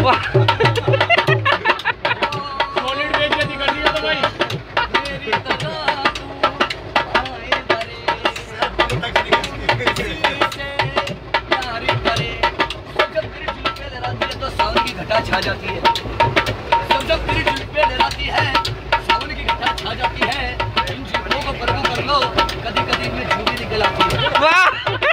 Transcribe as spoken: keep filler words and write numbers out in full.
Solid बेइज्जती कर दिया तो भाई। तो सावन की घटा छा जाती है, जब जब तेरी जुल्फे लहराती है सावन की घटा छा जाती है। इन जुल्फों को प्रभु कर लो, कभी कभी में झूठी निकल आती है।